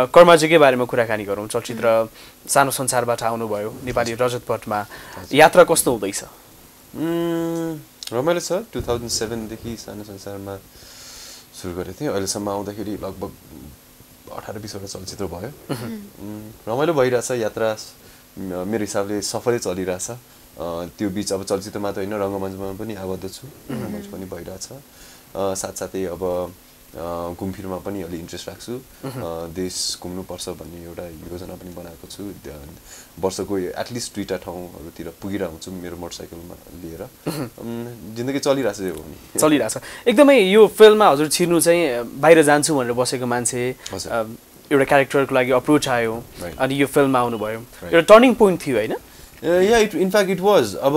कर्मजीकै बारेमा कुराकानी गरौँ चलचित्र सानो संसारबाट आउनुभयो नेपाली रजतपटमा यात्रा कस्तो हुँदैछ रमाइलो छ 2007 देखि सानो संसारमा सुरु गरेको थिएँ अहिलेसम्म आउँदाखेरि लगभग 18-20 वटा चलचित्र भयो रमाइलो भइरहेछ यात्रा मेरो हिसाबले सफलै चलिरहेछ त्यो बीच अब चलचित्रमा त होइन रङ्गमञ्चमा पनि आबद्ध छु रङ्गमञ्च पनि भइरहेछ साथसाथै अब घुमफिरमा पनि अलि इन्ट्रेस्ट राख्छु देश घुम्नुपर्छ भन्ने एउटा योजना पनि बनाएको छु वर्षको एटलिस्ट 2टा ठाउँहरूतिर पुगिरहन्छु मेरो मोटरसाइकलमा लिएर जिन्दगी चलिरहेछ यो पनि चलिरहेछ एकदमै यो फिल्ममा हजुर छिर्नु चाहिँ बाहिर जान्छु भनेर बसेको मान्छे एउटा क्यारेक्टरको लागि अप्रोच आयो अनि यो फिल्ममा आउनुभयो एउटा टर्निङ पोइन्ट थियो होइन इनफ्याक्ट इट वाज अब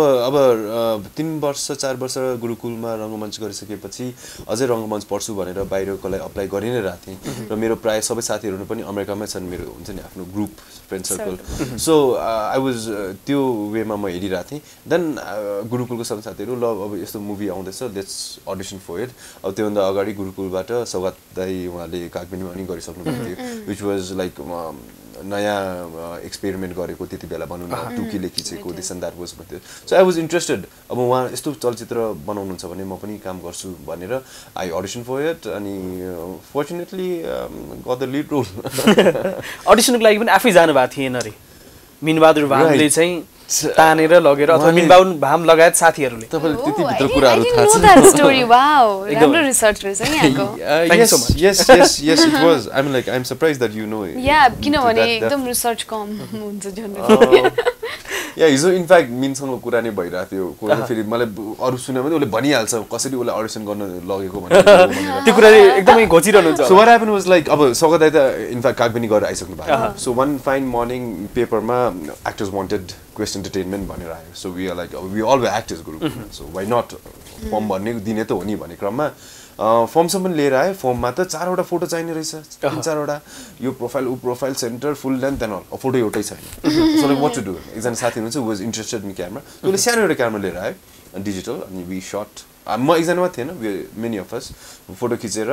3 वर्ष 4 वर्ष गुरुकुलमा रङ्गमञ्च गरिसकेपछि अझै रङ्गमञ्च पढ्छु भनेर बाहिरको लागि अप्लाई गरि नै रहेको थिएँ र मेरो प्राय सबै साथीहरू पनि अमेरिकामै छन् मेरो हुन्छ नि आफ्नो group friend circle so I was त्यो वेमा म हेरिरहेको थिएँ देन गुरुकुलको सबै साथीहरू ल अब यस्तो मुभी आउँदैछ लेट्स अडिसन फर इट अब त्योभन्दा अगाडि गुरुकुलबाट सौगात दाई उहाँले कागबेनीमा पनि गरिसक्नु भएको थियो विच वाज लाइक नयाँ एक्सपेरिमेन्ट गरेको त्यति बेला भनौँ न टुकीले खिचेको दिस एन्ड द्याट वाज भन्थ्यो सो आई वाज इन्ट्रेस्टेड अब उहाँ यस्तो चलचित्र बनाउनुहुन्छ भने म पनि काम गर्छु भनेर आई अडिसन फर इट अनि fortunately got the lead role अडिसनको लागि पनि आफै जानुभएको थिएन रे मिनबहादुर भामले चाहिँ तानेर लगेर अथवा मिनबहादुर भाम लगायत साथीहरूले तपाईले त्यति भित्र कुराहरू थाहा छ स्टोरी वाओ राम्रो रिसर्च रहेछ नि यहाँको yes it was I'm surprised that you know it या किनभने एकदम रिसर्च कम हुन्छ जनरली या हिजो इनफ्याक्ट मिनसँग कुरा नै भइरहेको थियो कोही फेरि मलाई अरू सुन्यो भने उसले भनिहाल्छ कसरी उसले अडिसन गर्न लगेको भनेर त्यो कुरा एकदमै घोचिरहनुहुन्छ so what happen was like अब सौगात दाइ त इनफ्याक्ट कागबेनी गरेर आइसक्नु भएको सो वान फाइन मर्निङ पेपरमा एक्टर्स वान्टेड क्वेस्ट एन्टरटेनमेन्ट भनेर आयो so we are like we all were actors group so why not form भन्ने दिने त हो नि भन्ने क्रममा फर्मसम्म पनि लिएर आयो फर्ममा त 4वटा फोटो चाहिने रहेछ 3-4वटा यो profile centre full length and all photo एउटै छैन so like what to do एकजना साथी हुनुहुन्छ वाज इन्ट्रेस्टेड इन क्यामेरा उसले सानो एउटा क्यामेरा लिएर आयो डिजिटल अनि वी शट म एकजनामा थिएन मेनी अफ अस फोटो खिचेर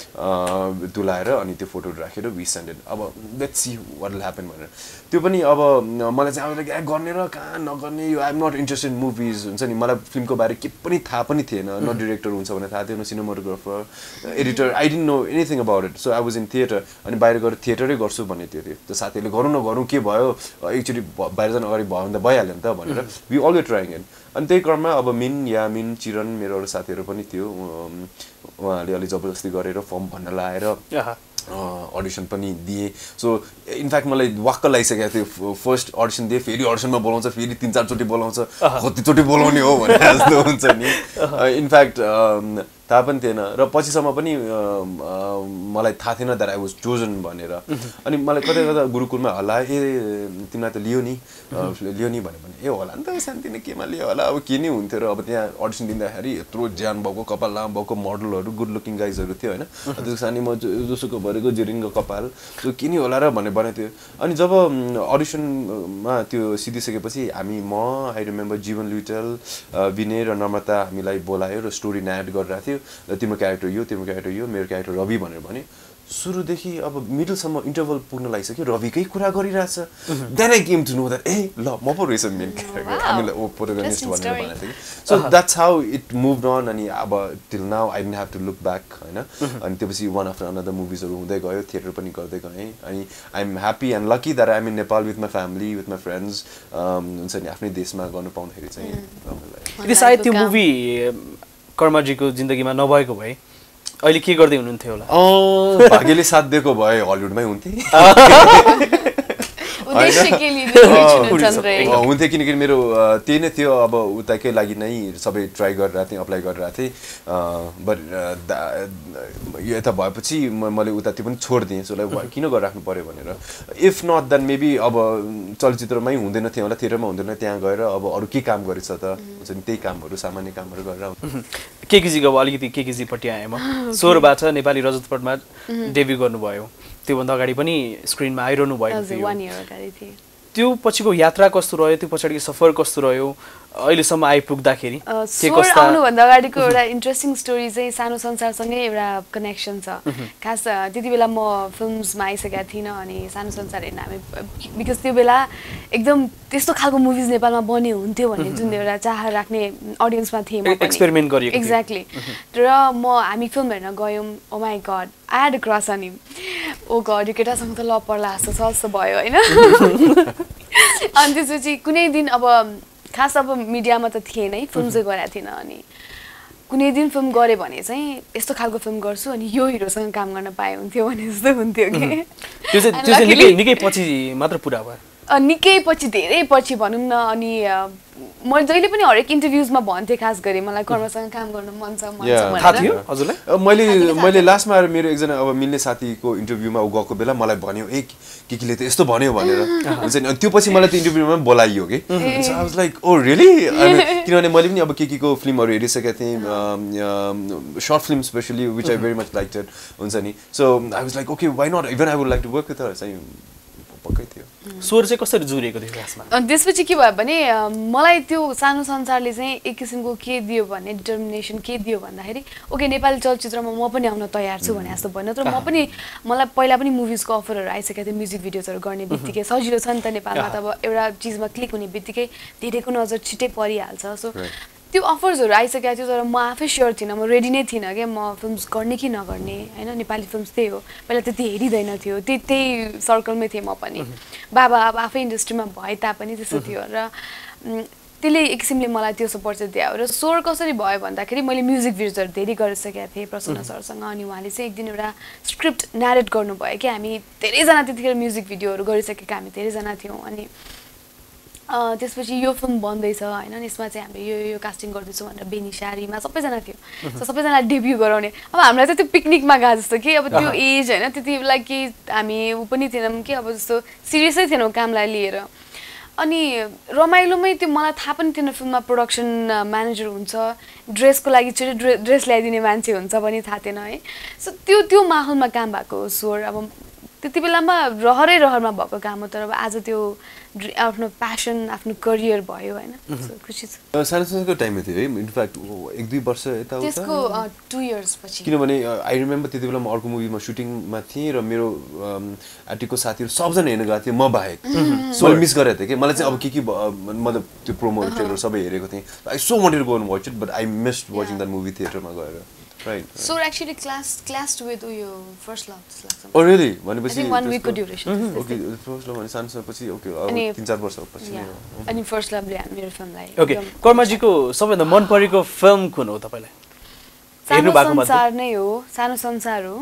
तुलाएर अनि त्यो फोटो राखेर वी सेन्ड इट अब let's see what will happen भनेर त्यो पनि अब मलाई चाहिँ अब गर्ने र कहाँ नगर्ने यो I am not interested in movies हुन्छ नि मलाई फिल्मको बारे के पनि थाहा पनि थिएन न डिरेक्टर हुन्छ भनेर थाहा थिएन cinematographer editor I didn't know anything about it so I was in theatre अनि बाहिर गएर थिएटरै गर्छु भन्ने थियो त्यो साथीहरूले गरौँ नगरौँ के भयो एकचोटि बाहिर जानु अगाडि भयो भने त भइहाल्यो नि त भनेर we all were trying it अनि त्यही क्रममा अब मिन चिरन मेरो अरू साथीहरू पनि थियो उहाँहरूले अलि जबरजस्ती गरेर फर्म भन्न लाएर अडिसन पनि दिए सो इनफ्याक्ट मलाई वाक्क लागिसकेको थियो फर्स्ट अडिसन दिएँ फेरि अडिसनमा बोलाउँछ फेरि 3-4 चोटि बोलाउँछ कतिचोटि बोलाउने हो भने जस्तो हुन्छ नि इनफ्याक्ट थाहा पनि थिएन र पछिसम्म पनि मलाई थाहा थिएन द्याट आई वाज चोजन भनेर अनि मलाई कतै कता गुरुकुलमा हल्ला तिमीलाई त लियो नि भन्यो भने ए होला नि त शान्तिले केमा लियो होला अब के नै हुन्थ्यो र अब त्यहाँ अडिसन दिँदाखेरि यत्रो ज्यान भएको कपाल लाम भएको मोडलहरू गुड लुकिङ गाइजहरू थियो होइन त्यो सानी म जोसुको भरेको जिरिङको कपाल त्यो के नि होला र भन्ने बनाएको थियो अनि जब अडिसनमा त्यो सिधिसकेपछि हामी म आई रिमेम्बर जीवन लुइटेल विनय र नम्रता हामीलाई बोलायो र स्टोरी न्यारेट गरिरहेको थियो तिम्रो क्यारेक्टर यो मेरो क्यारेक्टर रवि भनेर भने सुरुदेखि अब मिडलसम्म इन्टरभल पुग्न लागिसक्यो रविकै कुरा गरिरहेछ then I came to know that ए ल म पो रहेछ मेन क्यारेक्टर हामीलाई ओ प्रोटोगनिस्ट भनेर भनेको थियो so that's how it moved on अनि अब till now I didn't have to look back होइन अनि त्यसपछि वान आफ्टर अनदर मुभिजहरू हुँदै गयो थिएटर पनि गर्दै गएँ अनि I am happy and lucky that I am in Nepal with my family with my friends हुन्छ नि आफ्नै देशमा गर्नु पाउँदाखेरि चाहिँ सायद त्यो मुभी कर्मजीको जिन्दगीमा नभएको भए अहिले के गर्दै हुनुहुन्थ्यो होला भाग्यले साथ दिएको भए हलिउडमै हुन्थे हुन्थ्यो किनकि मेरो त्यही नै थियो अब उताकै लागि नै सबै ट्राई गरिरहेको थिएँ अप्लाई गरिरहेको थिएँ बट यो यता भएपछि मैले उता त्यो पनि छोडिदिएँ सो लाइक किन गरिराख्नु पऱ्यो भनेर इफ नट देन मेबी अब चलचित्रमै हुँदैन थियो होला थिएटरमा हुँदैन त्यहाँ गएर अब अरू के काम गरेछ त हुन्छ नि त्यही कामहरू सामान्य कामहरू गरेर केकेजीको अब अलिकति केकेजीपट्टि आएँ म 16बाट नेपाली रजतपटमा डेब्यु गर्नुभयो त्योभन्दा अगाडि पनि स्क्रिनमा आइरहनु भएको थियो त्यो पछिको यात्रा कस्तो रह्यो, त्यो पछाडिको सफर कस्तो रह्यो अहिलेसम्म आइपुग्दाखेरि? स्वर आउनुभन्दा अगाडिको एउटा इन्ट्रेस्टिङ स्टोरी चाहिँ सानो संसारसँगै एउटा कनेक्सन छ। खास त्यति बेला म फिल्म्समा आइसकेका थिइनँ अनि सानो संसार हेर्न हामी, बिकज त्यो बेला एकदम त्यस्तो खालको मुभिज नेपालमा बन्ने हुन्थ्यो भन्ने जुन एउटा चाह राख्ने अडियन्समा थिएँ म पनि। एक्सपेरिमेन्ट गरिएको थियो। एक्ज्याक्टली। र हामी फिल्म हेर्न गयौँ, oh my god I had a crush on him. Oh god यो केटासँग त ल पर्ला जस्तो भयो होइन। अनि त्यसपछि कुनै दिन अब खास अब मिडियामा त थिएन है, फिल्म चाहिँ गरेको थिएन, अनि कुनै दिन फिल्म गरेँ भने चाहिँ यस्तो खालको फिल्म गर्छु अनि यो हिरोसँग काम गर्न पाए हुन्थ्यो भने जस्तो हुन्थ्यो कि। त्यो चाहिँ निकै पछि मात्र पुरा भयो? निकै पछि, धेरै पछि भनौँ न। अनि म जहिले पनि हरेक इन्टरभ्युजमा भन्थेँ खास गरी मलाई कर्मसँग काम गर्न मन छ भनेर। मैले लास्टमा आएर मेरो एकजना अब मिल्ने साथीको इन्टरभ्यूमा ऊ गएको बेला मलाई भन्यो ए केले त यस्तो भन्यो भनेर हुन्छ नि। अनि त्यो पछि मलाई त्यो इन्टरभ्यूमा बोलाइयो कि। So I was like oh really, किनभने मैले पनि अब केको फिल्महरू हेरिसकेको थिएँ, short film especially which I very much like it हुन्छ नि। So I was like okay why not, even I would like to work with her चाहिँ पक्कै थियो। स्वर चाहिँ कसरी जुरेको थियो खासमा? अनि त्यसपछि के भयो भने मलाई त्यो सानो संसारले चाहिँ एक किसिमको के दियो भने डिटर्मिनेसन के दियो भन्दाखेरि ओके नेपाली चलचित्रमा म पनि आउन तयार छु भने जस्तो भयो। नत्र म पनि, मलाई पहिला पनि मुभिजको अफरहरू आइसकेको थियो, म्युजिक भिडियोजहरू गर्ने बित्तिकै सजिलो छ नि त नेपालमा, त अब एउटा चिजमा क्लिक हुने बित्तिकै धेरैको नजर छिट्टै परिहाल्छ। सो त्यो अफर्सहरू आइसकेको थियो, तर म आफै स्योर थिइनँ, म रेडी नै थिइनँ क्या म फिल्म्स गर्ने कि नगर्ने होइन। नेपाली फिल्म्स त्यही हो, पहिला त्यति हेरिँदैन थियो, त्यही सर्कलमै थिएँ म पनि। बाबा अब आफै इन्डस्ट्रीमा भए तापनि त्यस्तो थियो र त्यसले एक किसिमले मलाई त्यो सपोर्ट चाहिँ दियो। र स्वर कसरी भयो भन्दाखेरि मैले म्युजिक भिडियोजहरू धेरै गरिसकेका थिएँ प्रसन्न सरसँग, अनि उहाँले चाहिँ एक दिन एउटा स्क्रिप्ट न्यारेट गर्नुभयो कि हामी धेरैजना त्यतिखेर म्युजिक भिडियोहरू गरिसकेका हामी धेरैजना थियौँ। अनि त्यसपछि यो फिल्म बन्दैछ होइन, यसमा चाहिँ हामीले यो कास्टिङ गर्दैछौँ भनेर बेनिसा रिमा सबैजना थियो। सो सबैजनालाई डेब्यू गराउने, अब हामीलाई चाहिँ त्यो पिकनिकमा गएको जस्तो कि अब त्यो एज होइन, त्यति बेला कि हामी ऊ पनि थिएनौँ कि अब जस्तो सिरियसै थिएनौँ कामलाई लिएर। अनि रमाइलोमै त्यो मलाई थाहा पनि थिएन फिल्ममा प्रोडक्सन म्यानेजर हुन्छ, ड्रेसको लागि छिटो ड्रेस ल्याइदिने मान्छे हुन्छ पनि थाहा थिएन है। सो त्यो माहौलमा काम भएको स्वर अब त्यति बेलामा रहरमा भएको काम हो, तर अब आज त्यो आफ्नो प्यासन आफ्नो करियर भयो होइन। खुसी छु। सानो सानोको टाइममा थियो है, इनफ्याक्ट 1-2 वर्ष यता त्यसको 2 इयर्स पछि, किनभने आई रिमेम्बर त्यति बेला म अर्को मुभीमा सुटिङमा थिएँ र मेरो एटिकको साथीहरू सबजना हेर्न गएको थियो म बाहेक। सो मैले मिस गरेको थिएँ कि मलाई चाहिँ अब के मतलब त्यो प्रोमो ट्रेलर सबै हेरेको थिएँ। I so wanted to go and watch it but I missed watching that movie थिएटरमा गएर। Right. So actually classed with your first love. Oh really? भनेपछि I think 1 week duration. Okay, first love भने सानो पछि okay अब 3-4 वर्ष पछि। अनि फर्स्ट लभले मेरो फिल्मलाई। ओके, कर्माजीको सबैभन्दा मन परेको फिल्म कुन हो तपाईलाई? सानो संसार नै हो, सानो संसार हो।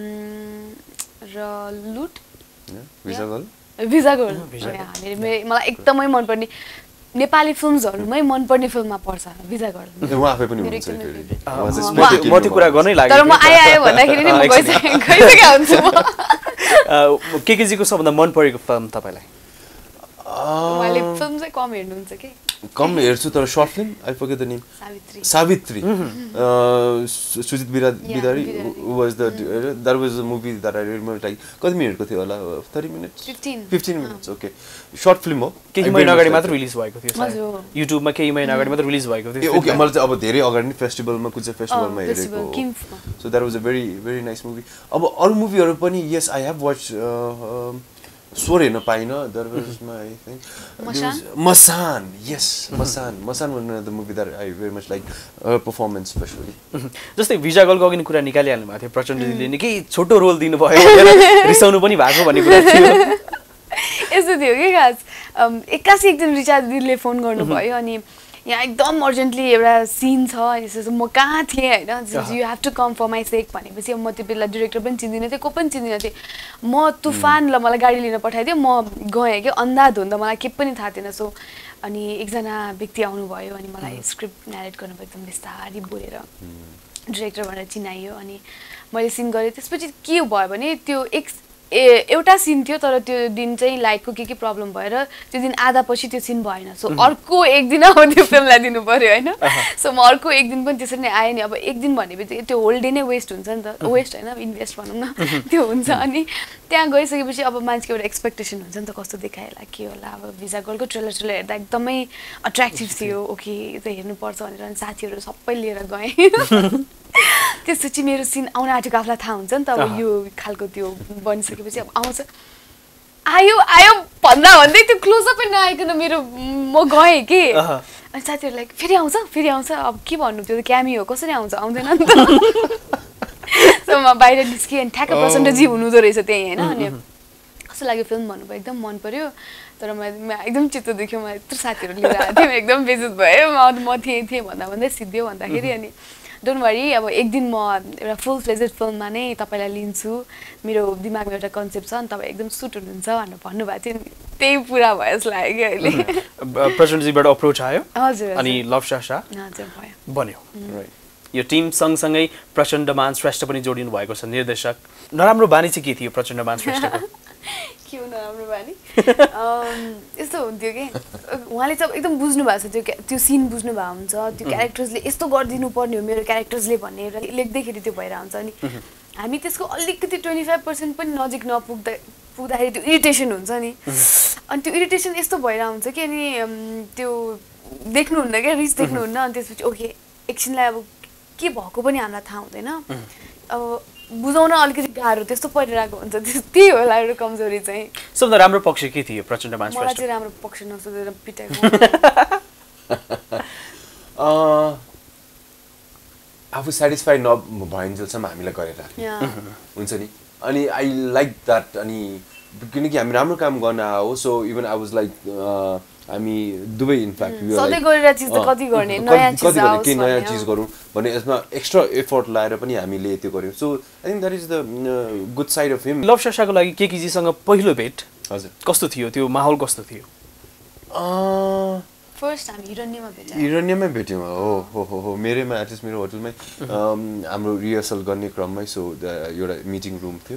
र लुट? भिजागोल। मलाई एकदमै मन पर्ने नेपाली फिल्म्सहरुमै मनपर्ने फिल्ममा पर्छ भिजागोल। म आफै पनि हुन्छ फेरि। म त्यो कुरा गर्नै लाग्यो। तर म आयो भन्दाखेरि नि म गइसकेको हुन्छु म। केकेजीको सबभन्दा मन परेको फिल्म तपाईलाई? उहाँले फिल्म चाहिँ कम हेर्नुहुन्छ के? कम हेर्छु तर short film I forget the name. Savitri. Sujit Birari was that was a movie that I remember like कति मिनेटको थियो होला 30 minutes 15 minutes okay short film हो केही महिना अगाडि मात्र रिलिज भएको थियो युट्युबमा केही महिना अगाडि मात्र रिलिज भएको थियो ओके मैले चाहिँ अब धेरै अगाडि नै फेस्टिभलमा कुन चाहिँ फेस्टिभलमा हेरेको so that was a very nice movie अब अरु मुभीहरु पनि यस आई हैव वाच स्वर हेर्न पाइनँ there was my I think Masaan yes Masaan was the movie that I very much like performance especially जस्तै भिजा गोलको अघि कुरा निकालिहाल्नु भएको थियो प्रचण्डजीले निकै छोटो रोल दिनुभयो रिसाउनु पनि भएको भन्ने कुरा थियो यस्तो थियो के खास एक्कासी एक दिन रिचा दिदीले फोन गर्नुभयो अनि यहाँ एकदम अर्जेन्टली एउटा सिन छ यसो म कहाँ थिएँ हैन you have to come for my sake भनेपछि म त्यो बेला डिरेक्टर पनि चिन्दिनँ थिएँ को पनि चिन्दिनँ थिएँ म तुफान ल मलाई गाडी लिन पठाइदियो म गएँ कि अन्धाधुन्द मलाई के पनि थाहा थिएन सो अनि एकजना व्यक्ति आउनुभयो अनि मलाई स्क्रिप्ट न्यारेट गर्नुभयो एकदम बिस्तारै बोलेर डिरेक्टर भनेर चिनाइयो अनि मैले सिन गरेँ त्यसपछि के भयो भने त्यो एउटा सिन थियो तर त्यो दिन चाहिँ लाइटको के प्रब्लम भएर त्यो दिन आधा पछि त्यो सिन भएन सो अर्को एक दिन अब त्यो फिल्मलाई दिनु पर्यो होइन सो म अर्को एक दिन पनि त्यसरी नै आएँ नि अब एक दिन भनेपछि त्यो होल डे नै वेस्ट हुन्छ नि त वेस्ट होइन इन्भेस्ट भनौँ न त्यो हुन्छ अनि त्यहाँ गइसकेपछि अब मान्छेको एउटा एक्सपेक्टेसन हुन्छ नि त कस्तो देखाएला के होला अब भिजा गर्लको ट्रेलर हेर्दा एकदमै अट्र्याक्टिभ थियो ओके त हेर्नुपर्छ भनेर अनि साथीहरू सबै लिएर गएँ त्यसपछि मेरो सिन आउन आँटेको आफूलाई थाहा हुन्छ नि त अब यो खालको त्यो बनिसकेपछि अब आउँछ आयो आयो भन्दै त्यो क्लोजअपै नआइकन मेरो म गएँ कि अनि साथीहरूलाई फेरि आउँछ अब के भन्नु त्यो क्यामी हो कसरी आउँछ आउँदैन नि त सो म बाहिर निस्केँ अनि ठ्याक्क प्रचण्डजी हुनुहुँदो रहेछ त्यहीँ होइन अनि कस्तो लाग्यो फिल्म भन्नुभयो एकदम मन पर्यो तर म एकदम चित्त दुख्यो म यत्रो साथीहरू लिएर आएको थिएँ एकदम बेइज्जत भयो म थिएँ भन्दै सिद्धियो भन्दाखेरि अनि डोन्ट वरी अब एक दिन म एउटा फुल फ्लेजेड फिल्ममा नै तपाईँलाई लिन्छु मेरो दिमागमा एउटा कन्सेप्ट छ अनि तपाईँ एकदम सुट हुनुहुन्छ भनेर भन्नुभएको थियो नि त्यही पुरा भयो जस्तो लाग्यो कि अहिले प्रचण्डजीबाट अप्रोच आयो हजुर अनि लभ शाशा हजुर भयो बन्यो यो टिम सँगसँगै प्रचण्डमान श्रेष्ठ पनि जोडिनु भएको छ निर्देशक नराम्रो बानी चाहिँ के थियो प्रचण्डमान श्रेष्ठको के हो नराम्रो बानी यस्तो हुन्थ्यो कि उहाँले चाहिँ एकदम बुझ्नु भएको छ त्यो सिन बुझ्नु भएको हुन्छ त्यो क्यारेक्टर्सले यस्तो गरिदिनु पर्ने हो मेरो क्यारेक्टर्सले भनेर लेख्दैखेरि त्यो भएर हुन्छ अनि हामी त्यसको अलिकति 25% पनि नजिक पुग्दाखेरि त्यो इरिटेसन हुन्छ नि अनि त्यो इरिटेसन यस्तो भएर हुन्छ कि अनि त्यो देख्नुहुन्न क्या रिस देख्नुहुन्न अनि त्यसपछि ओके एकछिनलाई अब के भएको पनि हामीलाई थाहा हुँदैन अब बुझाउन अलिकति गाह्रो त्यस्तो परिरहेको हुन्छ त्यही होला एउटा कमजोरी चाहिँ सबभन्दा राम्रो पक्ष के थियो प्रचण्डमान श्रेष्ठ मलाई चाहिँ राम्रो पक्ष नसोधेर पिटाएको आफू सेटिस्फाई नभइन्जेलसम्म हामीलाई गरेर हुन्छ नि अनि आई लाइक द्याट अनि किनकि हामी राम्रो काम गर्न आयो so even I was like हामी दुवै इनफ्याक्ट सधैँ गरेर चिज त कति गर्ने नयाँ चिज गरौँ भने यसमा एक्स्ट्रा एफोर्ट लाएर पनि हामीले त्यो गर्यौँ so I think that is the good side of him love शाशाको लागि केकेजीसँग पहिलो भेट हजुर कस्तो थियो त्यो माहौल कस्तो थियो फर्स्ट हामी हिरण्यमै भेट्यौँ हो मेरैमा एटलिस्ट मेरो होटलमै हाम्रो रिहर्सल गर्ने क्रममै सो एउटा मिटिङ रुम थियो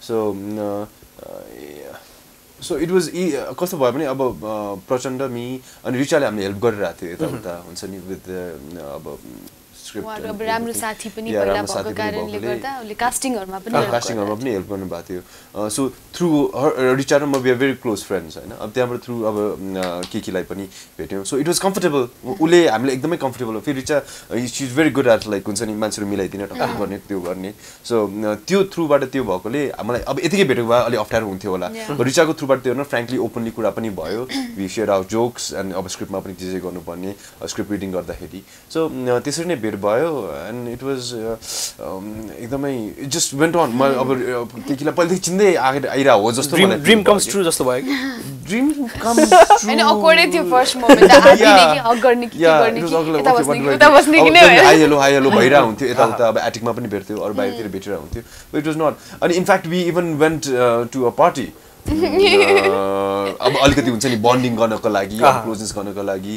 सो इट वाज कस्तो भयो भने अब प्रचण्ड मी अनि रिचाले हामीले हेल्प गरिरहेको थियो यताउता हुन्छ नि विथ अब स्क्रिप्ट राम्रो साथी पनि पहिला भएको कारणले गर्दा उले कास्टिङहरुमा पनि हेल्प गर्नु भएको थियो सो थ्रु रिचा र म we are very close friends हैन अब त्यहाँबाट थ्रु अब केकीलाई पनि भेट्यौँ सो इट वाज कम्फर्टेबल उले हामीले एकदमै कम्फर्टेबल हो फेरि Richa she is very good at like हुन्छ नि मान्छेहरू मिलाइदिने टक्क गर्ने त्यो गर्ने सो त्यो थ्रुबाट त्यो भएकोले मलाई अब यतिकै भेटेको भए अलि अप्ठ्यारो हुन्थ्यो होला रिचाको थ्रुबाट त्यो होइन फ्रेङ्कली ओपनली कुरा पनि भयो we share our jokes and अब स्क्रिप्टमा पनि जे जे गर्नुपर्ने स्क्रिप्ट रिडिङ गर्दाखेरि सो त्यसरी नै भेट भयो एन्ड इट वाज एकदमै इट जस्ट वेन्ट अन म अब केकीलाई पहिलेदेखि चिन्दै आइरहेको हो जस्तो ड्रिम कम्स ट्रु जस्तो भयो ड्रिम कम्स ट्रु हैन अक्वर्डै थियो फर्स्ट मोमेन्ट आदिने कि हग गर्ने कि गर्ने कि यता बस्ने कि नै हाई हेलो भइरहेको हुन्थ्यो यताउता अब एटिकमा पनि भेट्थ्यो अरू बाहिरतिर भेटिरहेको हुन्थ्यो बट इट वाज नट अनि in fact we even went to a party अब अलिकति हुन्छ नि बन्डिङ गर्नको लागि क्लोजनेस गर्नको लागि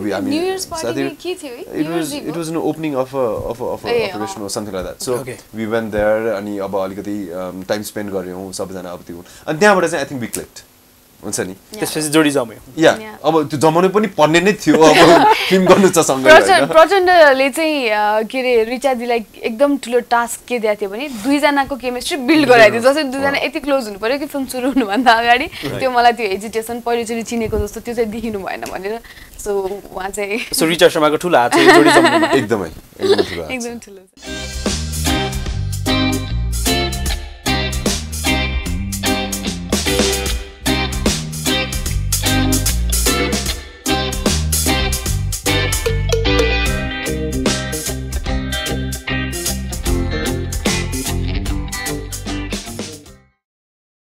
it was an opening of restaurant or something like that so we went there अनि अब अलिकति टाइम स्पेन्ड गर्यौँ सबैजना अब त्यो अनि त्यहाँबाट चाहिँ आई थिङ्क वी क्लिक्ड हुन्छ नि त्यसपछि जोडी जम्यो या अब त्यो जमाउनु पनि पर्ने नै थियो अब फिल्म गर्नु छ सँगै प्रचण्डले चाहिँ के रे रिचाजीलाई एकदम ठुलो टास्क के दिएको थियो भने दुईजनाको केमिस्ट्री बिल्ड गराइदियो जसरी दुईजना यति क्लोज हुनु पर्यो कि फिल्म सुरु हुनुभन्दा अगाडि त्यो मलाई त्यो हेजिटेसन पहिलोचोटि चिनेको जस्तो त्यो चाहिँ देखिनु भएन भनेर सो उहाँ चाहिँ सो रिचा शर्माको ठुलो हात छ जोडी जम्नुमा एकदमै ठुलो एकदम ठुलो